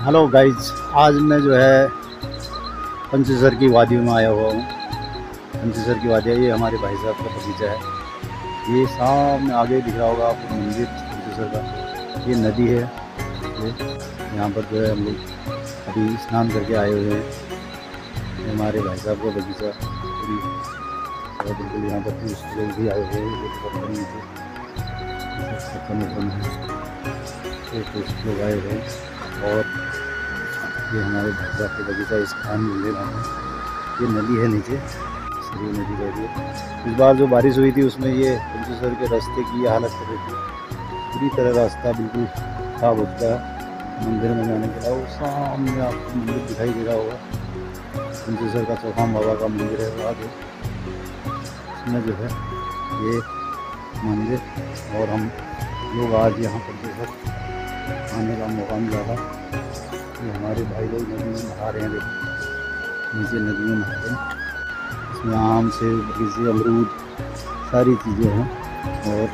Hello guys, आज मैं जो है पंचेसर की वादी में आया हुआ हूँ। पंचेसर की वादी है, ये हमारे भाई साहब का बगीचा है। ये सामने आगे दिख रहा होगा आपको मंदिर पंचेसर का। ये नदी है, ये यहाँ पर जो है हम लोग अभी स्नान करके आए हुए हैं। ये हमारे भाई साहब का बगीचा पूरी और बिल्कुल यहाँ पर टूरिस्ट लोग भी आए हुए हैं। ये पत्थर नीचे टूरिस्ट लोग आए हुए हैं। और ये हमारे भाई साहब का बगीचा इस खान मिले में है। ये नदी है नीचे, सरी नदी बह रही है। इस बार जो बारिश हुई थी उसमें ये पंचेसर के रास्ते की ये हालत कर रही थी। पूरी तरह रास्ता बिल्कुल खराब हो चुका है मंदिर में जाने के लिए। वो सामने आपको मंदिर दिखाई दे रहा होगा, पंचेसर का चौहान बाबा का मंदिर है। वहाँ जो इसमें जो है ये मंदिर, और हम लोग आज यहाँ पंचेसर आने का मौका मिला था। ये हमारे भाई लोग नदी में नहा रहे हैं। देखो नीचे नदी में नहा रहे हैं। इसमें आम से बगीचे, अमरूद, सारी चीज़ें हैं। और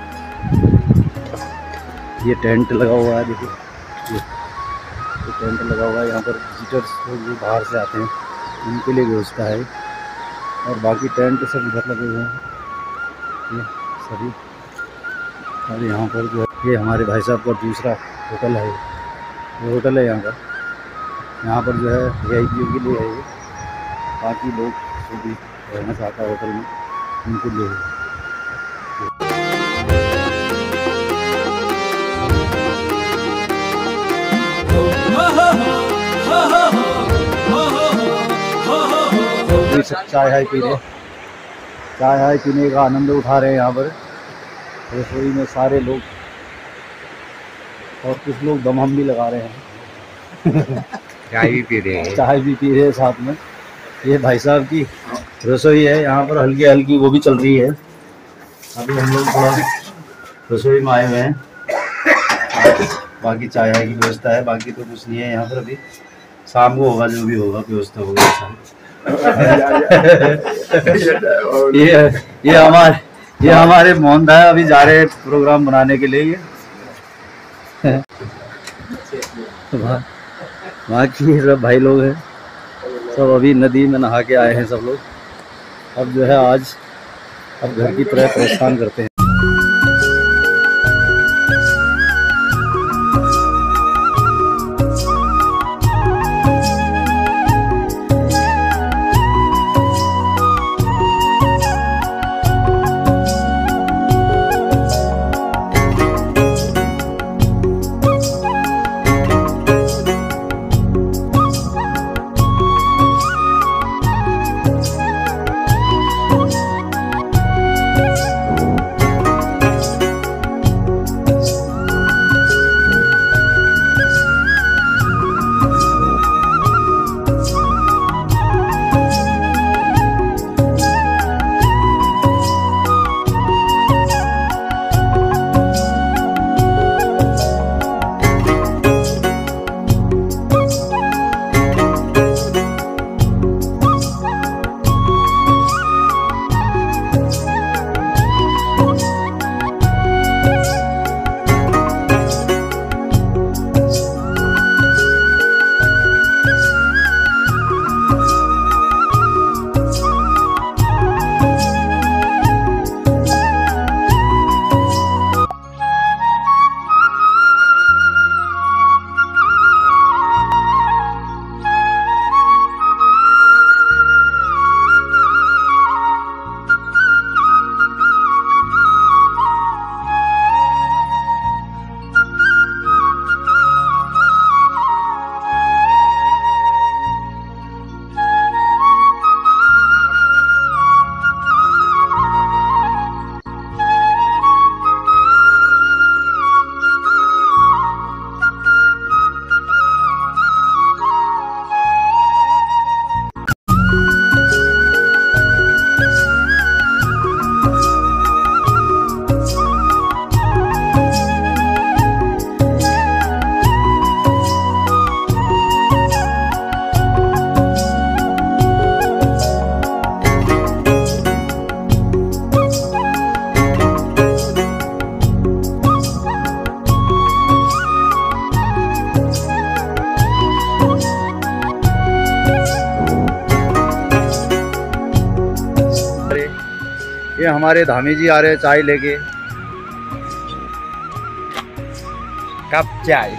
ये टेंट लगा हुआ है, देखो ये टेंट लगा हुआ है। यहाँ पर विजिटर्स लोग जो बाहर से आते हैं उनके लिए व्यवस्था है। और बाकी टेंट सब इधर लगे हुए हैं ये सभी। और यहाँ पर जो है ये हमारे भाई साहब का दूसरा होटल है। ये होटल है यहाँ का। यहाँ पर जो है VIP के लिए है ये। बाकी लोग जो भी रहना चाहता है होटल में उनके लिए है। चाय हाय पी रहे, चाय हाय पीने का आनंद उठा रहे हैं यहाँ पर रसोई में सारे लोग। और कुछ लोग दम हम भी लगा रहे हैं। चाय भी पी रहे हैं, चाय भी पी रहे हैं साथ में। ये भाई साहब की रसोई है, यहाँ पर हल्की हल्की वो भी चल रही है। अभी हम लोग थोड़ा रसोई में आए हुए हैं। बाकी चाय की व्यवस्था है, बाकी तो कुछ नहीं है यहाँ पर। अभी शाम को होगा, जो भी होगा व्यवस्था होगा शाम। ये हमारे मोहन भाई अभी जा रहे हैं प्रोग्राम बनाने के लिए। वहाँ की सब भाई लोग हैं, सब अभी नदी में नहा के आए हैं सब लोग। अब जो है आज अब घर की तरफ प्रस्थान करते हैं। हमारे धामी जी आ रहे हैं चाय लेके। कप चाय।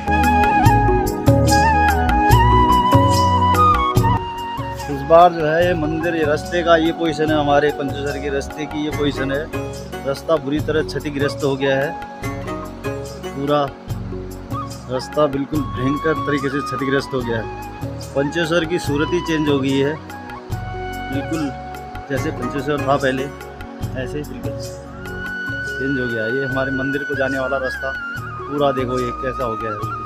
इस बार जो है ये मंदिर, ये रास्ते का ये पोजीशन है, हमारे पंचेश्वर के रास्ते की ये पोजीशन है। रास्ता बुरी तरह क्षतिग्रस्त हो गया है, पूरा रास्ता बिल्कुल भयंकर तरीके से क्षतिग्रस्त हो गया है। पंचेश्वर की सूरत ही चेंज हो गई है, बिल्कुल जैसे पंचेश्वर था पहले ऐसे ही बिल्कुल चेंज हो गया है। ये हमारे मंदिर को जाने वाला रास्ता पूरा देखो ये कैसा हो गया है।